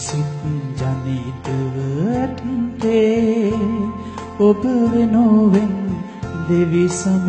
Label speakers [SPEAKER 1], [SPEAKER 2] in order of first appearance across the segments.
[SPEAKER 1] සිත් ජනිතව ඇත්තේ ඔබ වෙනුවෙන් දෙවි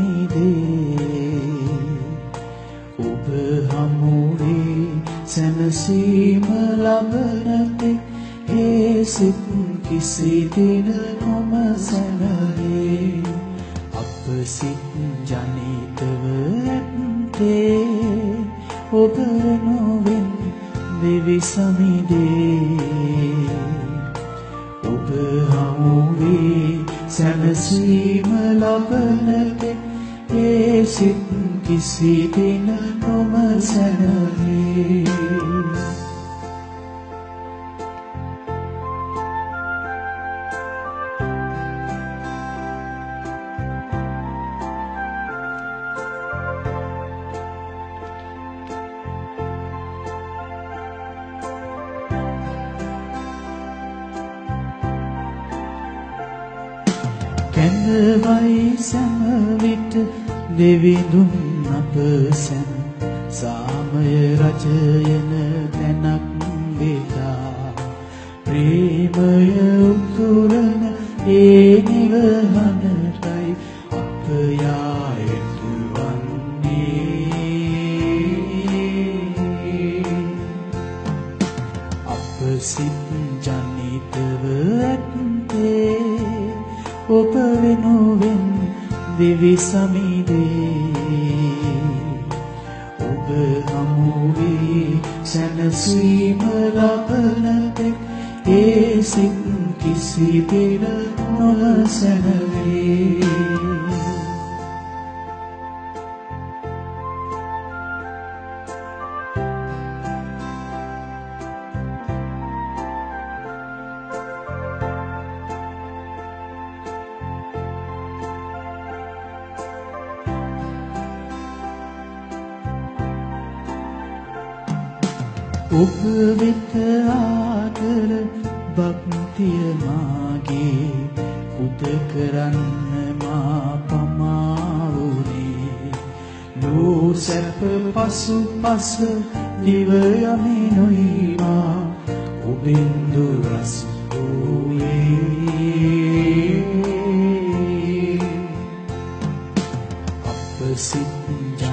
[SPEAKER 1] සමිදේ ඔබ හමුවේ සැනසීම ලබන තෙක් ඒ සිත් කිසි දින නොම සැනවේ අප සිත් ජනිතව ඇත්තේ ඔබ වෙනුවෙන් දෙවි සමිදේ ඔබ හමුවේ සැනසීම ලබන තෙක් ඒ සිත් කිසි දින නොම සැනවේ කැඳවයි සෑම විට දෙවිඳුන් අප සැන සාමය රජයන තැනක් වේලා ප්‍රේමය උතුරන ඒ නිවහනටයි අප යා යුතුවන්නේ අප සිත් ජනිතව ඇත්තේ ඔබ වෙනුවෙන් දෙවි සමිදේ ඔබ හමුවේ සැනසීම ලබන තෙක් ඒ සිත් කිසි දින නොසැනවේ ඔබ වෙත ආදර භක්තිය මාගේ පුද කරන්න මා පමාවුනේ ලෝ සැප පසු පස දිව යමිනුයි මා ඔබෙන් දුරස් වූයේ අප සිත්